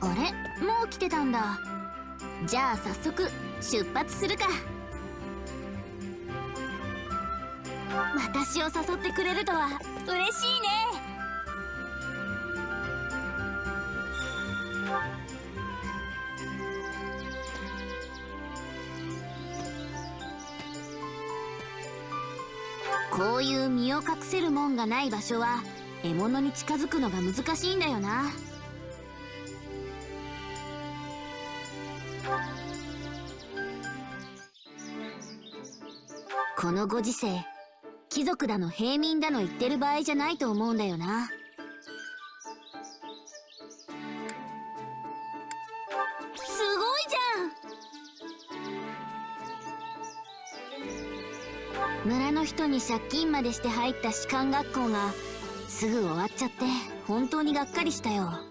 あれ、もう来てたんだ。じゃあ早速出発するか。私を誘ってくれるとは嬉しいね。こういう身を隠せるもんがない場所は獲物に近づくのが難しいんだよな。このご時世、貴族だの平民だの言ってる場合じゃないと思うんだよな。すごいじゃん。村の人に借金までして入った士官学校がすぐ終わっちゃって本当にがっかりしたよ。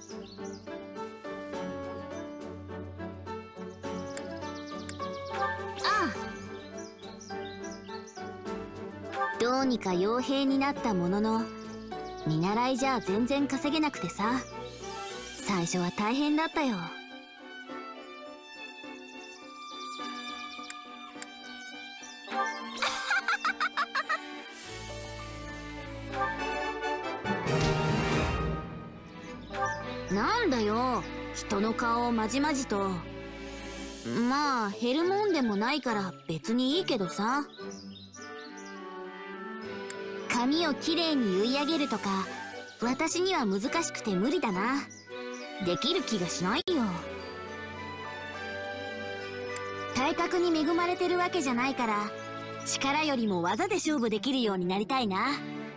どうにか傭兵になったものの、見習いじゃ全然稼げなくてさ、最初は大変だったよ。なんだよ、人の顔をまじまじと。まあ減るもんでもないから別にいいけどさ。髪をきれいに結い上げるとか私には難しくて無理だな。できる気がしないよ。体格に恵まれてるわけじゃないから力よりも技で勝負できるようになりたいな。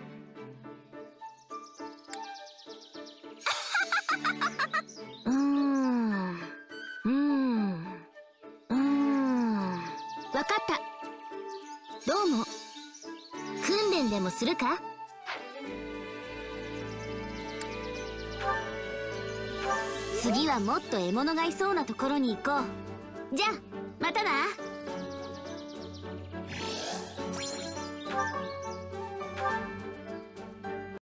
わかった。どうも。訓練でもするか？次はもっと獲物がいそうなところに行こう。じゃあまたな。